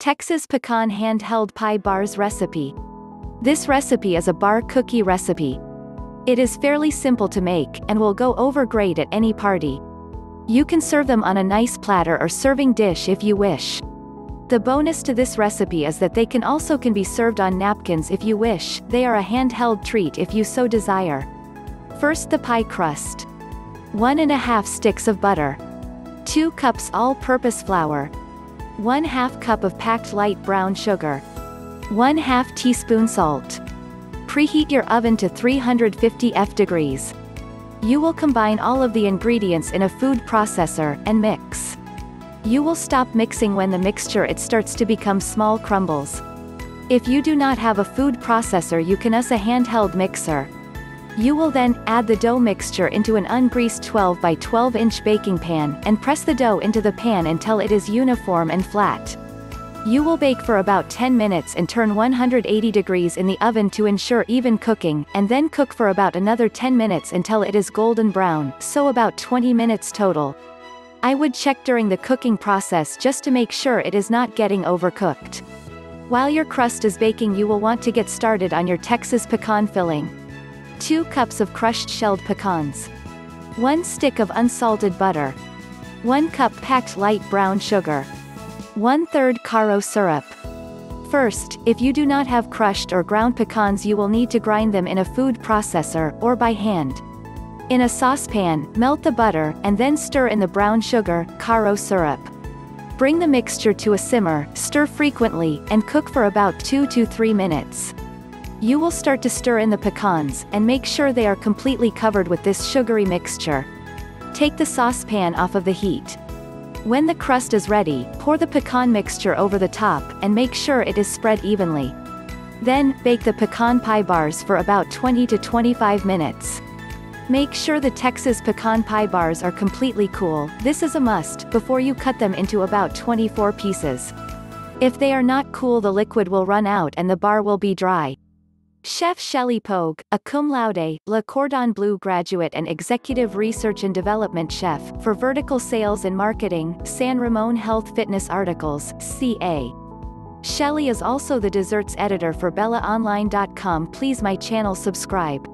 Texas Pecan Handheld Pie Bars Recipe. This recipe is a bar cookie recipe. It is fairly simple to make, and will go over great at any party. You can serve them on a nice platter or serving dish if you wish. The bonus to this recipe is that they can be served on napkins if you wish. They are a handheld treat if you so desire. First, the pie crust. 1½ sticks of butter. 2 cups all-purpose flour. 1/2 cup of packed light brown sugar. 1/2 teaspoon salt. Preheat your oven to 350 degrees. You will combine all of the ingredients in a food processor, and mix. You will stop mixing when the mixture starts to become small crumbles. If you do not have a food processor, you can use a handheld mixer. You will then add the dough mixture into an ungreased 12 by 12 inch baking pan, and press the dough into the pan until it is uniform and flat. You will bake for about 10 minutes and turn 180 degrees in the oven to ensure even cooking, and then cook for about another 10 minutes until it is golden brown, so about 20 minutes total. I would check during the cooking process just to make sure it is not getting overcooked. While your crust is baking, you will want to get started on your Texas pecan filling. 2 cups of crushed shelled pecans. 1 stick of unsalted butter. 1 cup packed light brown sugar. 1/3 Karo syrup. First, if you do not have crushed or ground pecans, you will need to grind them in a food processor, or by hand. In a saucepan, melt the butter, and then stir in the brown sugar, Karo syrup. Bring the mixture to a simmer, stir frequently, and cook for about 2 to 3 minutes. You will start to stir in the pecans, and make sure they are completely covered with this sugary mixture. Take the saucepan off of the heat. When the crust is ready, pour the pecan mixture over the top, and make sure it is spread evenly. Then, bake the pecan pie bars for about 20 to 25 minutes. Make sure the Texas pecan pie bars are completely cool, this is a must, before you cut them into about 24 pieces. If they are not cool, the liquid will run out and the bar will be dry. Chef Shelley Pogue, a cum laude, Le Cordon Bleu graduate and executive research and development chef, for vertical sales and marketing, San Ramon Health Fitness Articles, CA. Shelley is also the desserts editor for BellaOnline.com. Please my channel subscribe.